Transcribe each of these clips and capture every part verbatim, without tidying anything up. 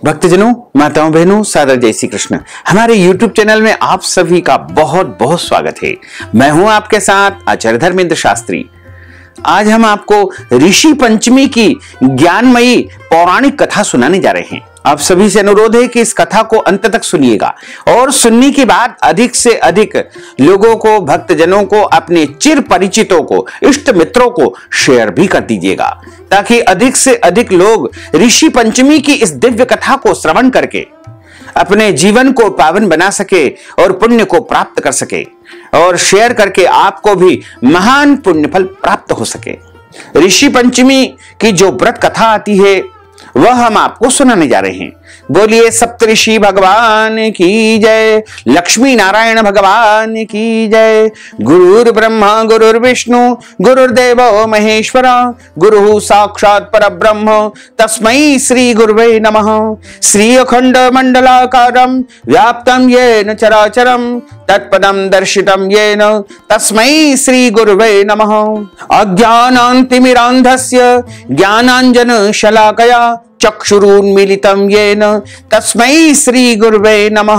भक्तजनों, माताओं, बहनों, सादर जय श्री कृष्ण। हमारे यूट्यूब चैनल में आप सभी का बहुत बहुत स्वागत है। मैं हूं आपके साथ आचार्य धर्मेंद्र शास्त्री। आज हम आपको ऋषि पंचमी की ज्ञानमयी पौराणिक कथा सुनाने जा रहे हैं। आप सभी से अनुरोध है कि इस कथा को अंत तक सुनिएगा और सुनने के बाद अधिक से अधिक लोगों को, भक्तजनों को, अपने चिर परिचितों को, इष्ट मित्रों को शेयर भी कर दीजिएगा, ताकि अधिक से अधिक लोग ऋषि पंचमी की इस दिव्य कथा को श्रवण करके अपने जीवन को पावन बना सके और पुण्य को प्राप्त कर सके, और शेयर करके आपको भी महान पुण्य फल प्राप्त हो सके। ऋषि पंचमी की जो व्रत कथा आती है वह हम आपको सुनाने जा रहे हैं। बोलिए सप्तऋषि भगवान की जय, लक्ष्मी नारायण भगवान की जय। गुरुर् ब्रह्मा गुरुर्विष्णु गुरुर्देवो महेश्वर, गुरु साक्षात् परब्रह्म तस्मै श्री गुरुवे नमः। श्री अखंड मंडलाकारं व्याप्तं येन चराचरं तत्पदं दर्शितं येन तस्मै श्री गुरुवे नमः। अज्ञानान्तिमिरान्धस्य ज्ञानाञ्जन शलाकया चक्षुरुन्मीलितं येन तस्मै श्री गुरुवे नमः।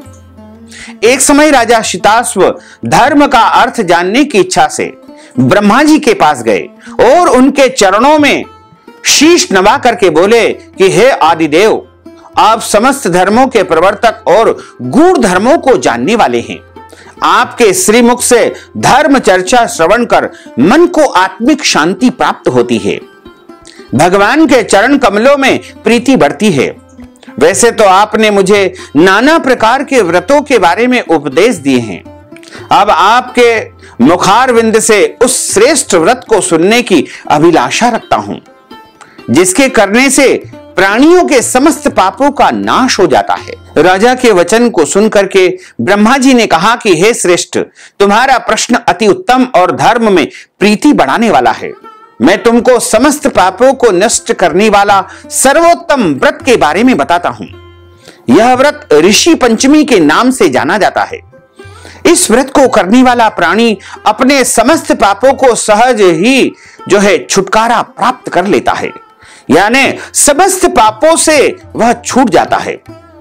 एक समय राजा शिताश्व धर्म का अर्थ जानने की इच्छा से ब्रह्मा जी के पास गए और उनके चरणों में शीश नवा करके बोले कि हे आदिदेव, आप समस्त धर्मों के प्रवर्तक और गूढ़ धर्मों को जानने वाले हैं। आपके श्रीमुख से धर्म चर्चा श्रवण कर मन को आत्मिक शांति प्राप्त होती है। भगवान के चरण कमलों में प्रीति बढ़ती है। वैसे तो आपने मुझे नाना प्रकार के व्रतों के बारे में उपदेश दिए हैं। अब आपके मुखारविंद से उस श्रेष्ठ व्रत को सुनने की अभिलाषा रखता हूं, जिसके करने से प्राणियों के समस्त पापों का नाश हो जाता है। राजा के वचन को सुनकर के ब्रह्मा जी ने कहा कि हे श्रेष्ठ, तुम्हारा प्रश्न अति उत्तम और धर्म में प्रीति बढ़ाने वाला है। मैं तुमको समस्त पापों को नष्ट करने वाला सर्वोत्तम व्रत के बारे में बताता हूं। यह व्रत ऋषि पंचमी के नाम से जाना जाता है। इस व्रत को करने वाला प्राणी अपने समस्त पापों को सहज ही जो है छुटकारा प्राप्त कर लेता है, यानी समस्त पापों से वह छूट जाता है।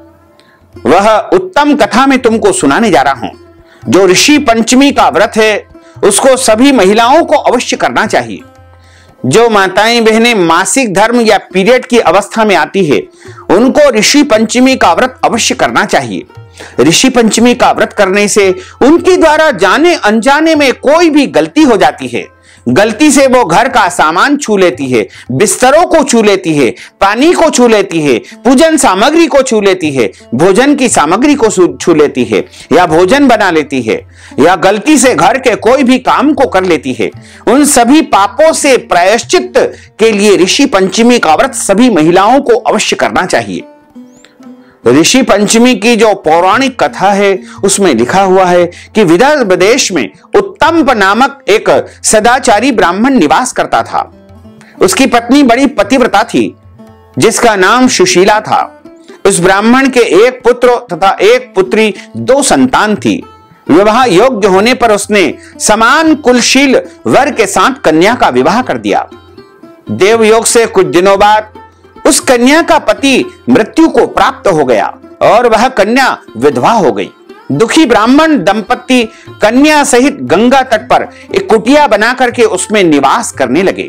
वह उत्तम कथा में तुमको सुनाने जा रहा हूं। जो ऋषि पंचमी का व्रत है उसको सभी महिलाओं को अवश्य करना चाहिए। जो माताएं बहनें मासिक धर्म या पीरियड की अवस्था में आती है उनको ऋषि पंचमी का व्रत अवश्य करना चाहिए। ऋषि पंचमी का व्रत करने से उनके द्वारा जाने अनजाने में कोई भी गलती हो जाती है। गलती से वो घर का सामान छू लेती है, बिस्तरों को छू लेती है, पानी को छू लेती है, पूजन सामग्री को छू लेती है, भोजन की सामग्री को छू लेती है, या भोजन बना लेती है, या गलती से घर के कोई भी काम को कर लेती है। उन सभी पापों से प्रायश्चित के लिए ऋषि पंचमी का व्रत सभी महिलाओं को अवश्य करना चाहिए। ऋषि पंचमी की जो पौराणिक कथा है उसमें लिखा हुआ है कि विदर्भ देश में उत्तम नामक एक सदाचारी ब्राह्मण निवास करता था। उसकी पत्नी बड़ी पतिव्रता थी, जिसका नाम सुशीला था। उस ब्राह्मण के एक पुत्र तथा एक पुत्री, दो संतान थी। विवाह योग्य होने पर उसने समान कुलशील वर के साथ कन्या का विवाह कर दिया। देवयोग से कुछ दिनों बाद उस कन्या का पति मृत्यु को प्राप्त हो गया और वह कन्या विधवा हो गई। दुखी ब्राह्मण दंपति कन्या सहित गंगा तट पर एक कुटिया बना करके उसमें निवास करने लगे।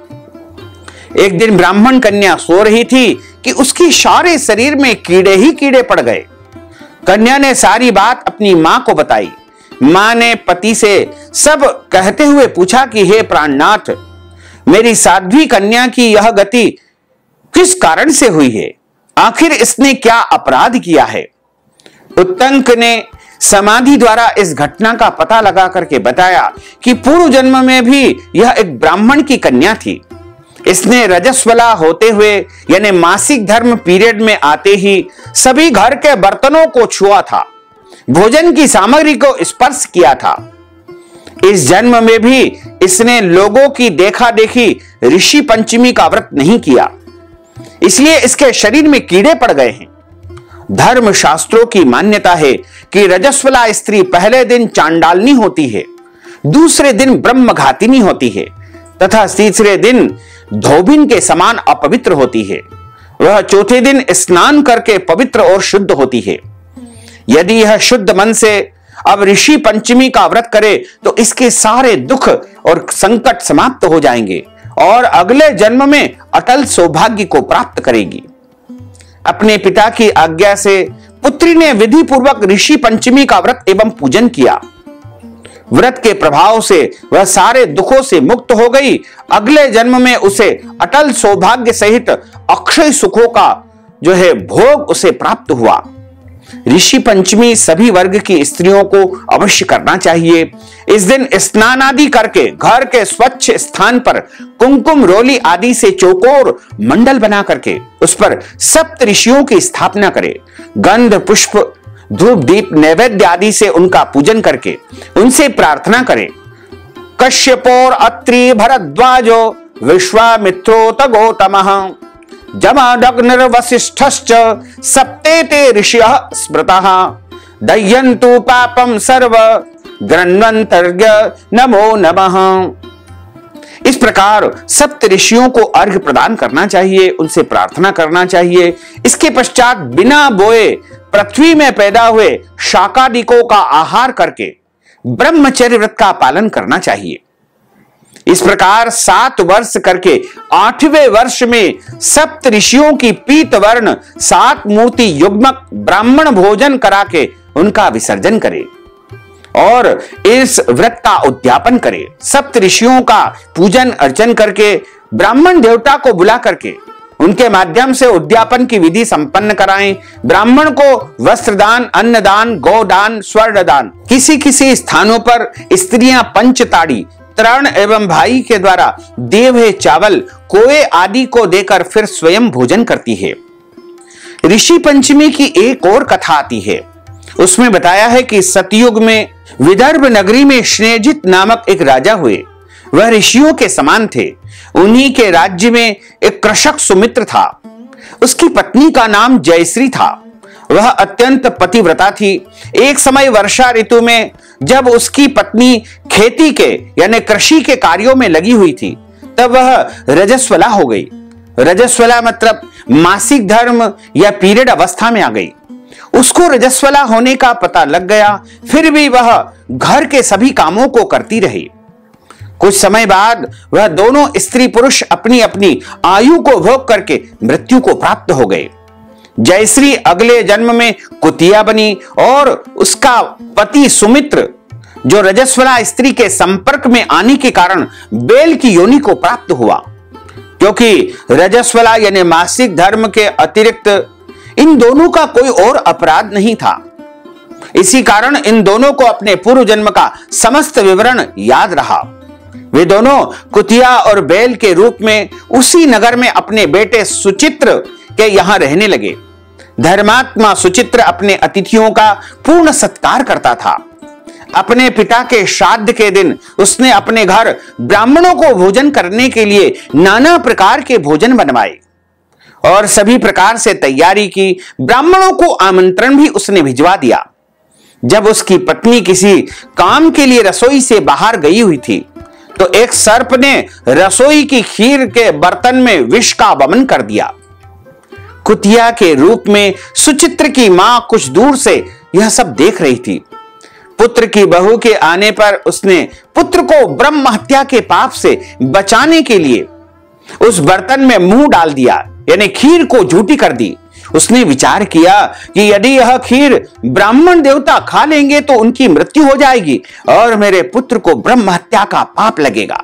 एक दिन ब्राह्मण कन्या सो रही थी कि उसकी सारे शरीर में कीड़े ही कीड़े पड़ गए। कन्या ने सारी बात अपनी मां को बताई। मां ने पति से सब कहते हुए पूछा कि हे प्राणनाथ, मेरी साध्वी कन्या की यह गति किस कारण से हुई है? आखिर इसने क्या अपराध किया है? उत्तंक ने समाधि द्वारा इस घटना का पता लगा करके बताया कि पूर्व जन्म में भी यह एक ब्राह्मण की कन्या थी। इसने रजस्वला होते हुए यानी मासिक धर्म पीरियड में आते ही सभी घर के बर्तनों को छुआ था, भोजन की सामग्री को स्पर्श किया था। इस जन्म में भी इसने लोगों की देखा देखी ऋषि पंचमी का व्रत नहीं किया, इसलिए इसके शरीर में कीड़े पड़ गए हैं। धर्म शास्त्रों की मान्यता है कि रजस्वला स्त्री पहले दिन चांडालनी होती है, दूसरे दिन ब्रह्मघातिनी होती है तथा तीसरे दिन धोबिन के समान अपवित्र होती है। वह चौथे दिन स्नान करके पवित्र और शुद्ध होती है। यदि यह शुद्ध मन से अब ऋषि पंचमी का व्रत करे तो इसके सारे दुख और संकट समाप्त हो जाएंगे और अगले जन्म में अटल सौभाग्य को प्राप्त करेगी। अपने पिता की आज्ञा से पुत्री ने विधि पूर्वक ऋषि पंचमी का व्रत एवं पूजन किया। व्रत के प्रभाव से वह सारे दुखों से मुक्त हो गई। अगले जन्म में उसे अटल सौभाग्य सहित अक्षय सुखों का जो है भोग उसे प्राप्त हुआ। ऋषि पंचमी सभी वर्ग की स्त्रियों को अवश्य करना चाहिए। इस दिन स्नान आदि करके घर के स्वच्छ स्थान पर कुमकुम रोली आदि से चौकोर मंडल बना करके उस पर सप्त ऋषियों की स्थापना करे। गंध पुष्प धूप दीप नैवेद्य आदि से उनका पूजन करके उनसे प्रार्थना करे। कश्यपोर अत्रि भरद्वाजो विश्वामित्रोत गौतमः जमदग्निर्वसिष्ठश्च सप्तेते ऋषयः स्मृतः दह्यन्तु पापं सर्व गृह्णन्तर्य नमो नमः। इस प्रकार सप्त ऋषियों को अर्घ्य प्रदान करना चाहिए, उनसे प्रार्थना करना चाहिए। इसके पश्चात बिना बोए पृथ्वी में पैदा हुए शाकादिकों का आहार करके ब्रह्मचर्य व्रत का पालन करना चाहिए। इस प्रकार सात वर्ष करके आठवें वर्ष में सप्त ऋषियों की पीत वर्ण सात मूर्ति युग्मक ब्राह्मण भोजन करा के उनका विसर्जन करे और इस व्रत का उद्यापन करे। सप्त ऋषियों का पूजन अर्चन करके ब्राह्मण देवता को बुला करके उनके माध्यम से उद्यापन की विधि संपन्न कराएं। ब्राह्मण को वस्त्रदान, अन्नदान, गोदान, स्वर्णदान, किसी किसी स्थानों पर स्त्रियां पंचताड़ी तरण एवं भाई के द्वारा दिए हुए चावल कोए आदि को देकर फिर स्वयं भोजन करती है। ऋषि पंचमी की एक और कथा आती है। उसमें बताया है कि सतयुग में विदर्भ नगरी में स्नेजित नामक एक राजा हुए। वह ऋषियों के समान थे। उन्हीं के राज्य में एक कृषक सुमित्र था। उसकी पत्नी का नाम जयश्री था। वह अत्यंत पतिव्रता थी। एक समय वर्षा ऋतु में जब उसकी पत्नी खेती के यानी कृषि के कार्यों में लगी हुई थी तब वह रजस्वला हो गई। रजस्वला मतलब मासिक धर्म या पीरियड अवस्था में आ गई। उसको रजस्वला होने का पता लग गया, फिर भी वह घर के सभी कामों को करती रही। कुछ समय बाद वह दोनों स्त्री पुरुष अपनी अपनी आयु को भोग करके मृत्यु को प्राप्त हो गए। जयश्री अगले जन्म में कुतिया बनी और उसका पति सुमित्र जो रजस्वला स्त्री के संपर्क में आने के कारण बेल की योनि को प्राप्त हुआ। क्योंकि रजस्वला यानी मासिक धर्म के अतिरिक्त इन दोनों का कोई और अपराध नहीं था। इसी कारण इन दोनों को अपने पूर्व जन्म का समस्त विवरण याद रहा। वे दोनों कुतिया और बैल के रूप में उसी नगर में अपने बेटे सुचित्र के यहां रहने लगे। धर्मात्मा सुचित्र अपने अतिथियों का पूर्ण सत्कार करता था। अपने पिता के श्राद्ध के दिन उसने अपने घर ब्राह्मणों को भोजन करने के लिए नाना प्रकार के भोजन बनवाए और सभी प्रकार से तैयारी की। ब्राह्मणों को आमंत्रण भी उसने भिजवा दिया। जब उसकी पत्नी किसी काम के लिए रसोई से बाहर गई हुई थी तो एक सर्प ने रसोई की खीर के बर्तन में विष का वमन कर दिया। कुतिया के रूप में सुचित्र की मां कुछ दूर से यह सब देख रही थी। पुत्र की बहू के आने पर उसने पुत्र को ब्रह्म हत्या के पाप से बचाने के लिए उस बर्तन में मुंह डाल दिया, यानी खीर को झूठी कर दी। उसने विचार किया कि यदि यह खीर ब्राह्मण देवता खा लेंगे तो उनकी मृत्यु हो जाएगी और मेरे पुत्र को ब्रह्म हत्या का पाप लगेगा।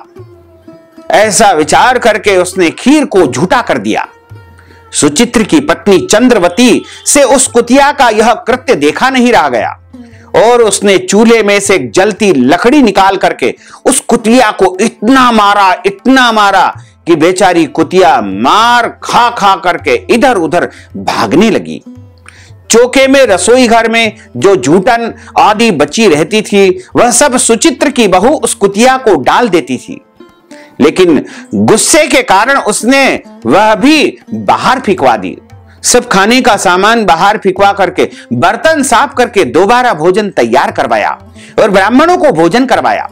ऐसा विचार करके उसने खीर को झूठा कर दिया। सुचित्र की पत्नी चंद्रवती से उस कुतिया का यह कृत्य देखा नहीं रह गया और उसने चूल्हे में से एक जलती लकड़ी निकाल करके उस कुतिया को इतना मारा इतना मारा कि बेचारी कुतिया मार खा खा करके इधर उधर भागने लगी। चौके में रसोई घर में जो जूठन आदि बची रहती थी वह सब सुचित्र की बहू उस कुतिया को डाल देती थी, लेकिन गुस्से के कारण उसने वह भी बाहर फेंकवा दी। सब खाने का सामान बाहर फेंकवा करके बर्तन साफ करके दोबारा भोजन तैयार करवाया और ब्राह्मणों को भोजन करवाया।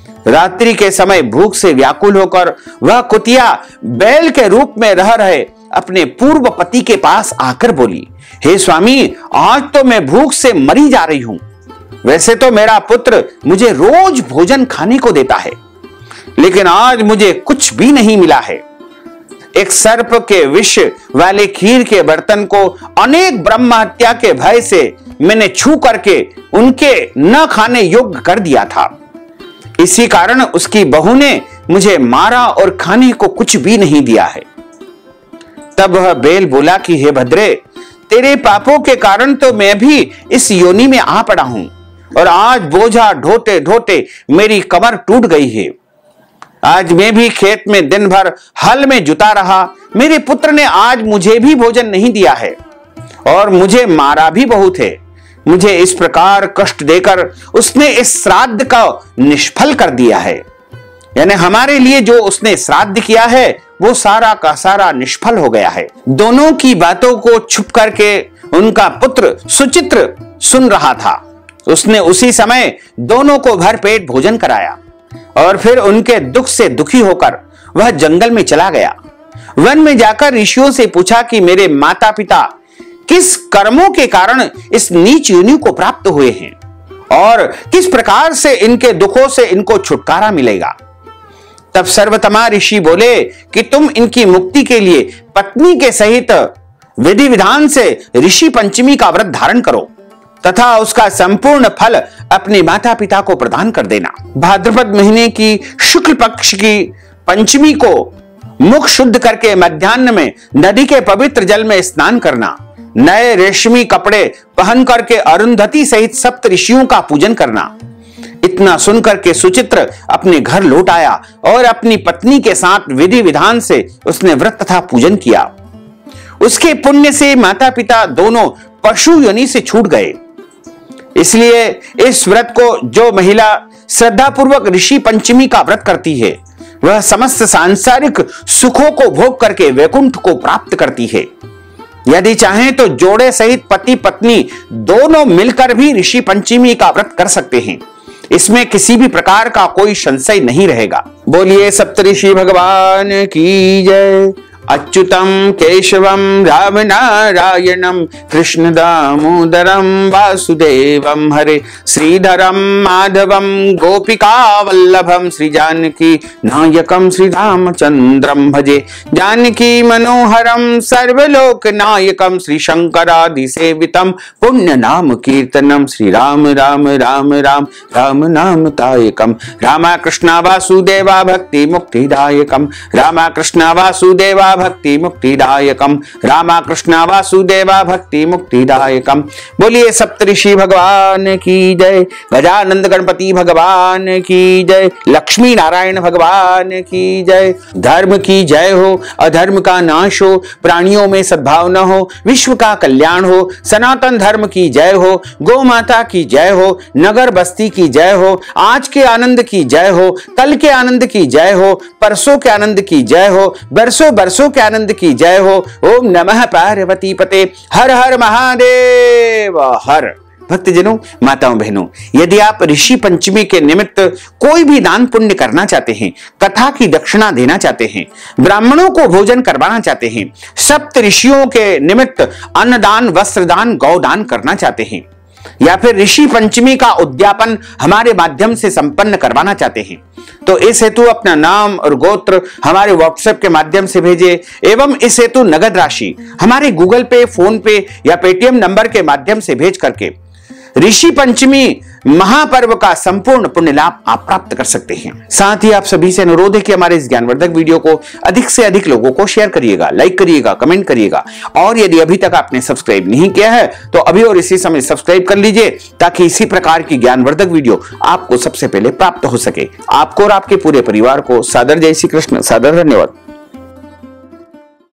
रात्रि के समय भूख से व्याकुल होकर वह कुतिया बैल के रूप में रह रहे अपने पूर्व पति के पास आकर बोली, हे स्वामी, आज तो मैं भूख से मरी जा रही हूं। वैसे तो मेरा पुत्र मुझे रोज भोजन खाने को देता है, लेकिन आज मुझे कुछ भी नहीं मिला है। एक सर्प के विष वाले खीर के बर्तन को अनेक ब्रह्म हत्या के भय से मैंने छू करके उनके न खाने योग्य कर दिया था। इसी कारण उसकी बहू ने मुझे मारा और खाने को कुछ भी नहीं दिया है। तब वह बैल बोला कि हे भद्रे, तेरे पापों के कारण तो मैं भी इस योनि में आ पड़ा हूं और आज बोझा ढोते ढोते मेरी कमर टूट गई है। आज मैं भी खेत में दिन भर हल में जुता रहा। मेरे पुत्र ने आज मुझे भी भोजन नहीं दिया है और मुझे मारा भी बहुत है। मुझे इस प्रकार कष्ट देकर उसने इस श्राद्ध का निष्फल कर दिया है। यानी हमारे लिए जो उसने श्राद्ध किया है वो सारा का सारा निष्फल हो गया है। दोनों की बातों को छुप करके उनका पुत्र सुचित्र सुन रहा था। उसने उसी समय दोनों को भरपेट भोजन कराया और फिर उनके दुख से दुखी होकर वह जंगल में चला गया। वन में जाकर ऋषियों से पूछा कि मेरे माता पिता किस कर्मों के कारण इस नीच योनि को प्राप्त हुए हैं और किस प्रकार से इनके दुखों से इनको छुटकारा मिलेगा। तब सर्वतमा ऋषि बोले कि तुम इनकी मुक्ति के लिए पत्नी के सहित विधि विधान से ऋषि पंचमी का व्रत धारण करो तथा उसका संपूर्ण फल अपने माता पिता को प्रदान कर देना। भाद्रपद महीने की शुक्ल पक्ष की पंचमी को मुख शुद्ध करके मध्याह्न में नदी के पवित्र जल में स्नान करना, नए रेशमी कपड़े पहन करके अरुंधति सहित सप्त ऋषियों का पूजन करना। इतना सुनकर के सुचित्र अपने घर लौट आया और अपनी पत्नी के साथ विधि विधान से उसने व्रत तथा पूजन किया। उसके पुण्य से माता पिता दोनों पशु योनि से छूट गए। इसलिए इस व्रत को जो महिला श्रद्धा पूर्वक ऋषि पंचमी का व्रत करती है वह समस्त सांसारिक सुखों को भोग करके वैकुंठ को प्राप्त करती है। यदि चाहें तो जोड़े सहित पति पत्नी दोनों मिलकर भी ऋषि पंचमी का व्रत कर सकते हैं। इसमें किसी भी प्रकार का कोई संशय नहीं रहेगा। बोलिए सप्तऋषि भगवान की जय। अच्युतम केशवम राम नारायणम कृष्ण दामोदरम वासुदेवम हरे श्रीधरम माधवम गोपिका वल्लभम श्री जानकी नायकम श्री रामचंद्रम भजे। जानकी मनोहरम सर्वलोक नायकम श्री शंकरादि सेवितम पुण्य नाम कीर्तनम श्री राम राम राम राम राम नाम तायकम। रामा कृष्णा वासुदेवा भक्ति मुक्तिदायकम। रामा कृष्णा वासुदेवा भक्ति मुक्तिदायकम। रामा कृष्णा वासुदेवा भक्ति मुक्तिदायकम। बोलिए सप्तऋषि भगवान की जय। गजानंद गणपति भगवान की जय। लक्ष्मी नारायण भगवान की जय। धर्म की जय हो, अधर्म का नाश हो, प्राणियों में सद्भावना हो, विश्व का कल्याण हो, सनातन धर्म की जय हो, गौ माता की जय हो, नगर बस्ती की जय हो, आज के आनंद की जय हो, कल के आनंद की जय हो, परसों के आनंद की जय हो, बरसों बरसों के आनंद की जय हो। ओम नमः पार्वती पते। हर हर महादेव हर। भक्तजनों, माताओं बहनों, यदि आप ऋषि पंचमी के निमित्त कोई भी दान पुण्य करना चाहते हैं, कथा की दक्षिणा देना चाहते हैं, ब्राह्मणों को भोजन करवाना चाहते हैं, सप्त ऋषियों के निमित्त अन्नदान, वस्त्रदान, गौदान करना चाहते हैं, या फिर ऋषि पंचमी का उद्यापन हमारे माध्यम से संपन्न करवाना चाहते हैं, तो इस हेतु अपना नाम और गोत्र हमारे व्हाट्सएप के माध्यम से भेजें एवं इस हेतु नगद राशि हमारे गूगल पे, फोन पे या पेटीएम नंबर के माध्यम से भेज करके ऋषि पंचमी महापर्व का संपूर्ण पुण्य लाभ आप प्राप्त कर सकते हैं। साथ ही आप सभी से अनुरोध है कि हमारे इस ज्ञानवर्धक वीडियो को अधिक से अधिक लोगों को शेयर करिएगा, लाइक करिएगा, कमेंट करिएगा और यदि अभी तक आपने सब्सक्राइब नहीं किया है तो अभी और इसी समय सब्सक्राइब कर लीजिए ताकि इसी प्रकार की ज्ञानवर्धक वीडियो आपको सबसे पहले प्राप्त हो सके। आपको और आपके पूरे परिवार को सादर जय श्री कृष्ण, सादर धन्यवाद।